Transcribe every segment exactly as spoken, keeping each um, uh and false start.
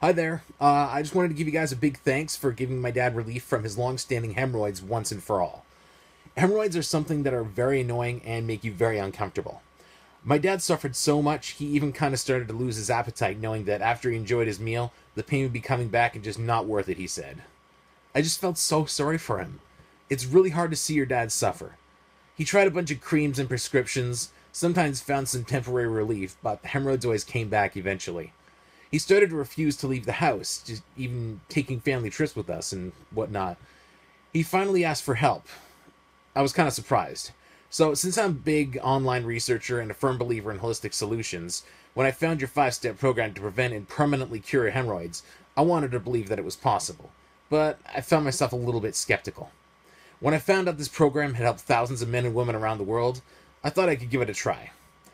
Hi there. Uh, I just wanted to give you guys a big thanks for giving my dad relief from his long-standing hemorrhoids once and for all. Hemorrhoids are something that are very annoying and make you very uncomfortable. My dad suffered so much, he even kind of started to lose his appetite, knowing that after he enjoyed his meal, the pain would be coming back and just not worth it, he said. I just felt so sorry for him. It's really hard to see your dad suffer. He tried a bunch of creams and prescriptions, sometimes found some temporary relief, but the hemorrhoids always came back eventually. He started to refuse to leave the house, just even taking family trips with us and whatnot. He finally asked for help. I was kind of surprised. So, since I'm a big online researcher and a firm believer in holistic solutions, when I found your five-step program to prevent and permanently cure hemorrhoids, I wanted to believe that it was possible. But I found myself a little bit skeptical. When I found out this program had helped thousands of men and women around the world, I thought I could give it a try.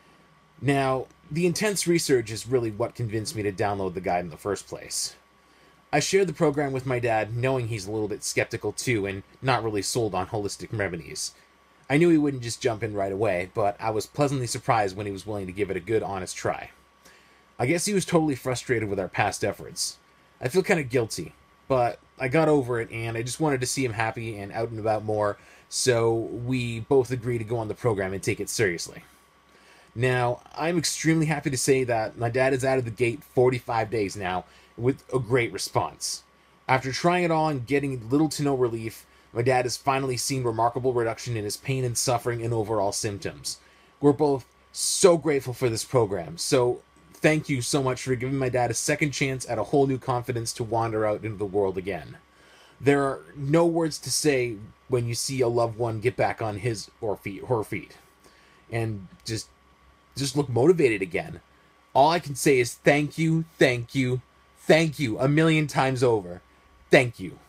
Now, the intense research is really what convinced me to download the guide in the first place. I shared the program with my dad, knowing he's a little bit skeptical too and not really sold on holistic remedies. I knew he wouldn't just jump in right away, but I was pleasantly surprised when he was willing to give it a good, honest try. I guess he was totally frustrated with our past efforts. I feel kind of guilty, but I got over it and I just wanted to see him happy and out and about more, so we both agreed to go on the program and take it seriously. Now, I'm extremely happy to say that my dad is out of the gate forty-five days now with a great response. After trying it all and getting little to no relief, my dad has finally seen remarkable reduction in his pain and suffering and overall symptoms. We're both so grateful for this program, so thank you so much for giving my dad a second chance at a whole new confidence to wander out into the world again. There are no words to say when you see a loved one get back on his or feet, her feet, and just just look motivated again. All I can say is thank you, thank you, thank you a million times over. Thank you.